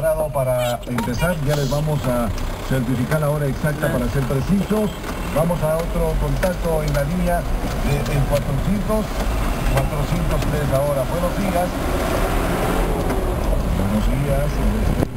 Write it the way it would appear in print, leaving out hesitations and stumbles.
preparado para empezar. Ya les vamos a certificar la hora exacta para ser precisos. Vamos a otro contacto en la línea en 403 la hora. Buenos días. Buenos días.